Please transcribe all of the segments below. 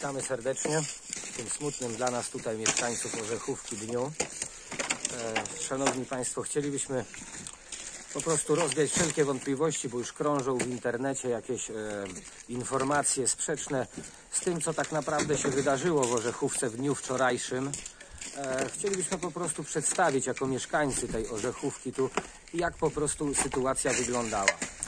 Witamy serdecznie w tym smutnym dla nas tutaj mieszkańców Orzechówki dniu. Szanowni Państwo, chcielibyśmy po prostu rozwiać wszelkie wątpliwości, bo już krążą w internecie jakieś informacje sprzeczne z tym, co tak naprawdę się wydarzyło w Orzechówce w dniu wczorajszym. Chcielibyśmy po prostu przedstawić jako mieszkańcy tej Orzechówki tu, jak po prostu sytuacja wyglądała.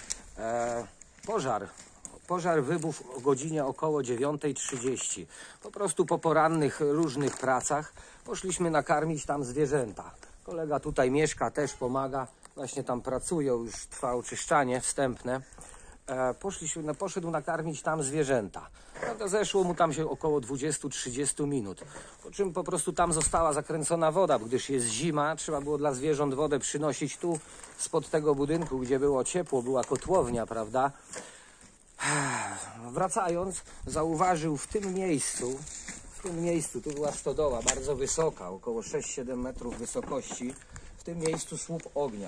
Pożar wybuchł o godzinie około 9:30. Po prostu po porannych różnych pracach poszliśmy nakarmić tam zwierzęta. Kolega tutaj mieszka, też pomaga. Właśnie tam pracują, już trwa oczyszczanie wstępne. Poszedł nakarmić tam zwierzęta. No to zeszło mu tam się około 20-30 minut. Po czym po prostu tam została zakręcona woda, gdyż jest zima. Trzeba było dla zwierząt wodę przynosić tu, spod tego budynku, gdzie było ciepło, była kotłownia, prawda? Wracając, zauważył w tym miejscu, tu była stodoła bardzo wysoka, około 6-7 metrów wysokości, w tym miejscu słup ognia.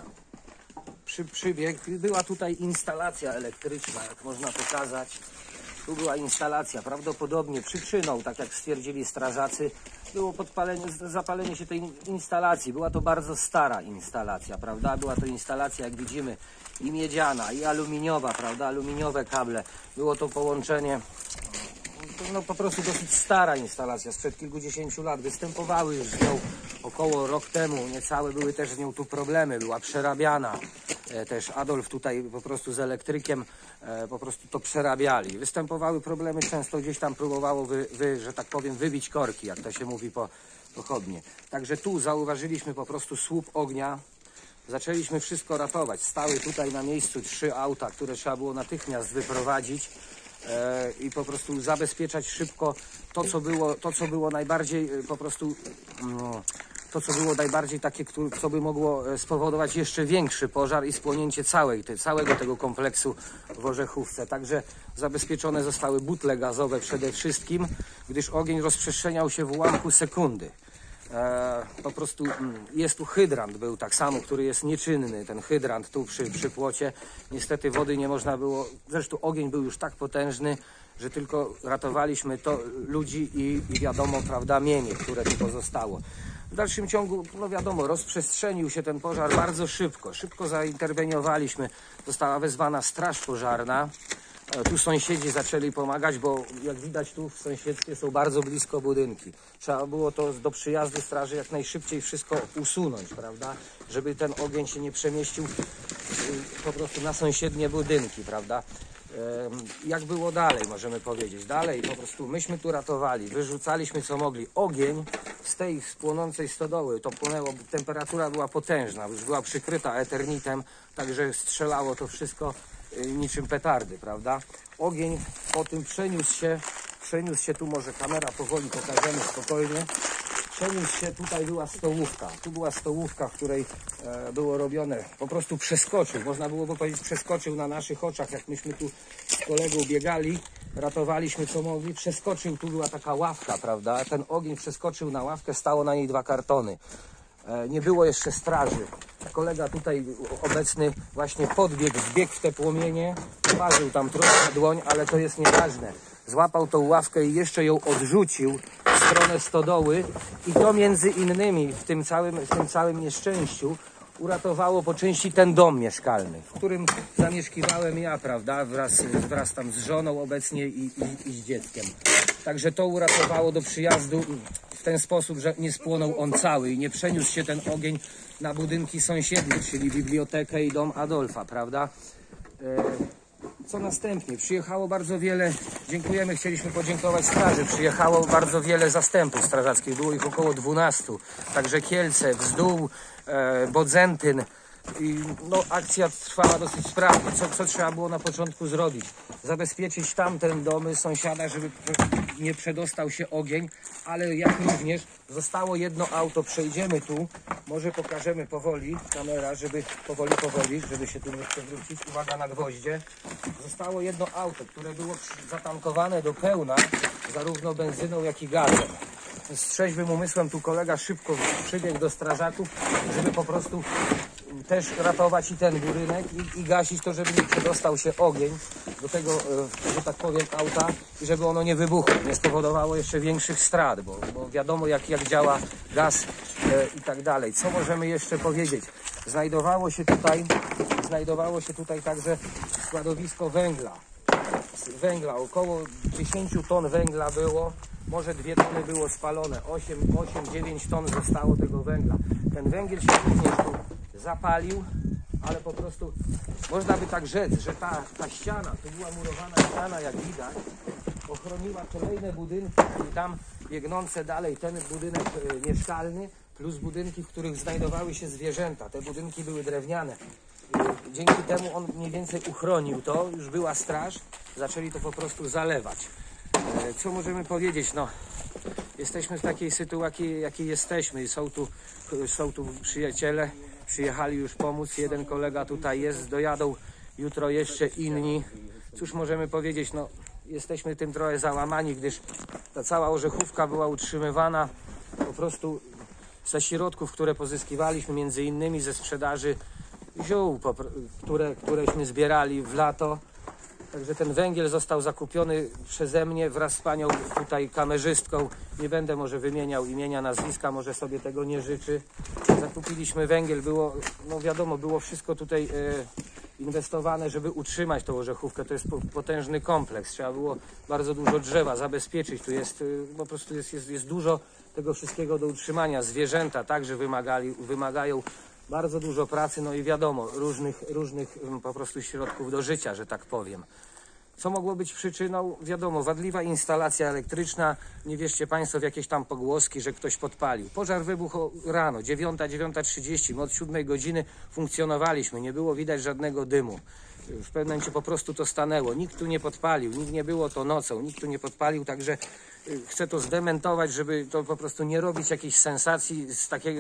Przybiegł, była tutaj instalacja elektryczna, jak można pokazać. Tu była instalacja, prawdopodobnie przyczyną, tak jak stwierdzili strażacy, było zapalenie się tej instalacji. Była to bardzo stara instalacja, prawda? Była to instalacja, jak widzimy, i miedziana, i aluminiowa, prawda? Aluminiowe kable. Było to połączenie, no po prostu dosyć stara instalacja, sprzed kilkudziesięciu lat. Występowały już z nią około rok temu, niecałe były też z nią tu problemy, była przerabiana. Też Adolf tutaj po prostu z elektrykiem po prostu to przerabiali. Występowały problemy, często gdzieś tam próbowało że tak powiem, wybić korki, jak to się mówi pochodnie. Także tu zauważyliśmy po prostu słup ognia. Zaczęliśmy wszystko ratować. Stały tutaj na miejscu 3 auta, które trzeba było natychmiast wyprowadzić i po prostu zabezpieczać szybko to, co było najbardziej po prostu to, co było najbardziej takie, co by mogło spowodować jeszcze większy pożar i spłonięcie całego tego kompleksu w Orzechówce. Także zabezpieczone zostały butle gazowe przede wszystkim, gdyż ogień rozprzestrzeniał się w ułamku sekundy. Po prostu jest tu hydrant, był tak samo, który jest nieczynny, ten hydrant tu przy płocie. Niestety wody nie można było, zresztą ogień był już tak potężny, że tylko ratowaliśmy to ludzi i wiadomo, prawda, mienie, które tu pozostało. W dalszym ciągu, no wiadomo, rozprzestrzenił się ten pożar bardzo szybko. Szybko zainterweniowaliśmy. Została wezwana straż pożarna. Tu sąsiedzi zaczęli pomagać, bo jak widać tu w sąsiedztwie są bardzo blisko budynki. Trzeba było to do przyjazdu straży jak najszybciej wszystko usunąć, prawda? Żeby ten ogień się nie przemieścił po prostu na sąsiednie budynki, prawda? Jak było dalej, możemy powiedzieć. Dalej po prostu myśmy tu ratowali, wyrzucaliśmy co mogli. Ogień z tej spłonącej stodoły, to płonęło, temperatura była potężna, już była przykryta eternitem, także strzelało to wszystko niczym petardy, prawda? Ogień po tym przeniósł się, tu może kamera powoli pokażemy spokojnie. Przeniósł się, tutaj była stołówka. Tu była stołówka, w której było robione, po prostu przeskoczył, można było powiedzieć, przeskoczył na naszych oczach, jak myśmy tu z kolegą biegali, ratowaliśmy co mogli, przeskoczył, tu była taka ławka, prawda? Ten ogień przeskoczył na ławkę, stało na niej 2 kartony. Nie było jeszcze straży. Kolega tutaj obecny właśnie wbiegł w te płomienie, ważył tam trochę dłoń, ale to jest nieważne. Złapał tą ławkę i jeszcze ją odrzucił w stronę stodoły i to między innymi w tym całym nieszczęściu uratowało po części ten dom mieszkalny, w którym zamieszkiwałem ja, prawda, wraz tam z żoną obecnie i z dzieckiem. Także to uratowało do przyjazdu w ten sposób, że nie spłonął on cały i nie przeniósł się ten ogień na budynki sąsiednie, czyli bibliotekę i dom Adolfa, prawda? Co następnie? Przyjechało bardzo wiele, dziękujemy, chcieliśmy podziękować straży, przyjechało bardzo wiele zastępów strażackich, było ich około 12, także Kielce, Wzdół, Bodzentyn. I no, akcja trwała dosyć sprawnie. Co trzeba było na początku zrobić? Zabezpieczyć tamten domy sąsiada, żeby nie przedostał się ogień, ale jak również zostało jedno auto. Przejdziemy tu, może pokażemy powoli, kamera, żeby powoli, żeby się tu nie przewrócić. Uwaga na gwoździe. Zostało jedno auto, które było zatankowane do pełna, zarówno benzyną, jak i gazem. Z trzeźwym umysłem tu kolega szybko przybiegł do strażaków, żeby po prostu też ratować i ten budynek i gasić to, żeby nie przedostał się ogień do tego, że tak powiem, auta i żeby ono nie wybuchło, nie spowodowało jeszcze większych strat, bo wiadomo jak działa gaz i tak dalej. Co możemy jeszcze powiedzieć? Znajdowało się tutaj także składowisko węgla, około 10 ton węgla było, może 2 tony było spalone, 8-9 ton zostało tego węgla. Ten węgiel się również tu zapalił, ale po prostu można by tak rzec, że ta ściana, to była murowana ściana, jak widać, ochroniła kolejne budynki i tam biegnące dalej ten budynek mieszkalny, plus budynki, w których znajdowały się zwierzęta. Te budynki były drewniane. Dzięki temu on mniej więcej uchronił to, już była straż, zaczęli to po prostu zalewać. Co możemy powiedzieć? No, jesteśmy w takiej sytuacji, jakiej jesteśmy. Są tu przyjaciele, przyjechali już pomóc. Jeden kolega tutaj jest, dojadą jutro jeszcze inni. Cóż możemy powiedzieć? No, jesteśmy tym trochę załamani, gdyż ta cała Orzechówka była utrzymywana po prostu ze środków, które pozyskiwaliśmy między innymi ze sprzedaży ziół, któreśmy zbierali w lato. Także ten węgiel został zakupiony przeze mnie wraz z panią tutaj kamerzystką. Nie będę może wymieniał imienia, nazwiska, może sobie tego nie życzy. Zakupiliśmy węgiel, było, no wiadomo, było wszystko tutaj inwestowane, żeby utrzymać tą Orzechówkę. To jest potężny kompleks. Trzeba było bardzo dużo drzewa zabezpieczyć. Tu jest po prostu jest dużo tego wszystkiego do utrzymania. Zwierzęta także wymagają bardzo dużo pracy, no i wiadomo, różnych po prostu środków do życia, że tak powiem. Co mogło być przyczyną? Wiadomo, wadliwa instalacja elektryczna, nie wierzcie Państwo w jakieś tam pogłoski, że ktoś podpalił. Pożar wybuchł rano, 9:30, my od 7 godziny funkcjonowaliśmy, nie było widać żadnego dymu. W pewnym momencie po prostu to stanęło, nikt tu nie podpalił, nikt nie było to nocą, nikt tu nie podpalił, także chcę to zdementować, żeby to po prostu nie robić jakiejś sensacji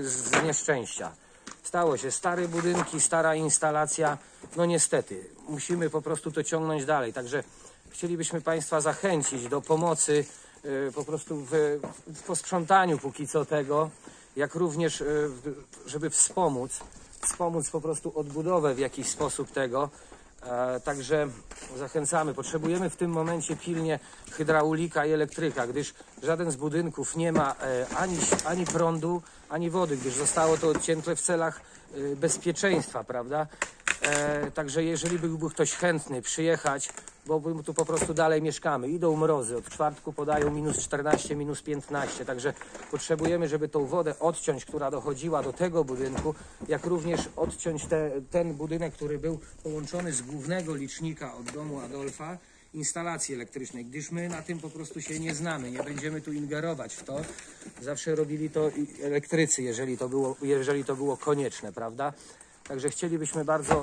z nieszczęścia. Stało się, stare budynki, stara instalacja, no niestety, musimy po prostu to ciągnąć dalej, także chcielibyśmy Państwa zachęcić do pomocy po prostu w posprzątaniu póki co tego, jak również, żeby wspomóc po prostu odbudowę w jakiś sposób tego. Także zachęcamy. Potrzebujemy w tym momencie pilnie hydraulika i elektryka, gdyż żaden z budynków nie ma ani prądu, ani wody, gdyż zostało to odcięte w celach bezpieczeństwa, prawda? Także jeżeli byłby ktoś chętny przyjechać, bo my tu po prostu dalej mieszkamy, idą mrozy, od czwartku podają -14, -15, także potrzebujemy, żeby tą wodę odciąć, która dochodziła do tego budynku, jak również odciąć ten budynek, który był połączony z głównego licznika od domu Adolfa, instalacji elektrycznej, gdyż my na tym po prostu się nie znamy, nie będziemy tu ingerować w to. Zawsze robili to elektrycy, jeżeli to było konieczne, prawda? Także chcielibyśmy bardzo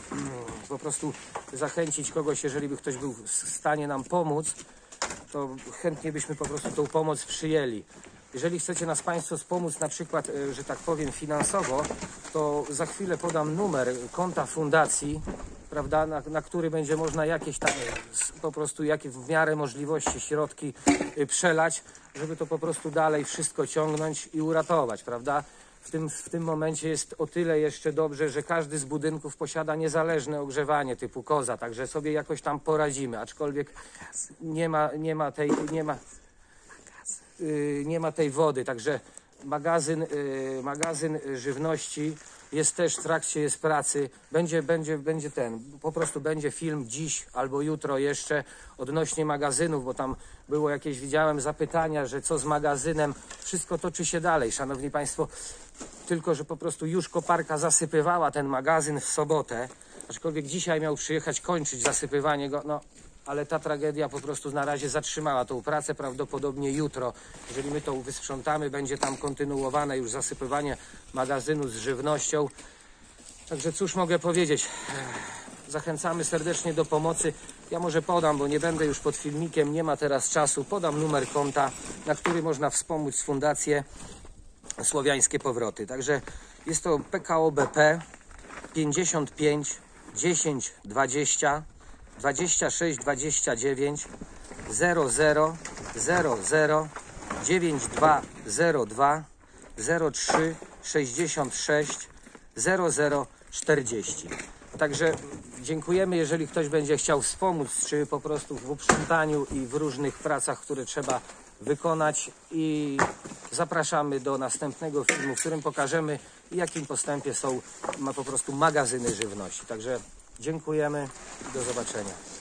po prostu zachęcić kogoś, jeżeli by ktoś był w stanie nam pomóc, to chętnie byśmy po prostu tą pomoc przyjęli. Jeżeli chcecie nas Państwo wspomóc na przykład, że tak powiem finansowo, to za chwilę podam numer konta fundacji, prawda, na który będzie można jakieś tam po prostu w miarę możliwości środki przelać, żeby to po prostu dalej wszystko ciągnąć i uratować, prawda? W tym momencie jest o tyle jeszcze dobrze, że każdy z budynków posiada niezależne ogrzewanie typu koza, także sobie jakoś tam poradzimy, aczkolwiek nie ma tej wody, także magazyn żywności jest też w trakcie jest pracy, po prostu będzie film dziś albo jutro jeszcze odnośnie magazynów, bo tam było jakieś, widziałem zapytania, że co z magazynem, wszystko toczy się dalej, szanowni Państwo, tylko że po prostu już koparka zasypywała ten magazyn w sobotę, aczkolwiek dzisiaj miał przyjechać kończyć zasypywanie go, no ale ta tragedia po prostu na razie zatrzymała tą pracę, prawdopodobnie jutro, jeżeli my to wysprzątamy, będzie tam kontynuowane już zasypywanie magazynu z żywnością. Także cóż mogę powiedzieć, zachęcamy serdecznie do pomocy. Ja może podam, bo nie będę już pod filmikiem, nie ma teraz czasu, podam numer konta, na który można wspomóc Fundację Słowiańskie Powroty. Także jest to PKO BP 55 10 20 26 29 00 00 9202 03 66 00 40. Także dziękujemy, jeżeli ktoś będzie chciał wspomóc, czy po prostu w uprzątaniu i w różnych pracach, które trzeba wykonać, i zapraszamy do następnego filmu, w którym pokażemy, w jakim postępie są po prostu magazyny żywności. Także dziękujemy i do zobaczenia.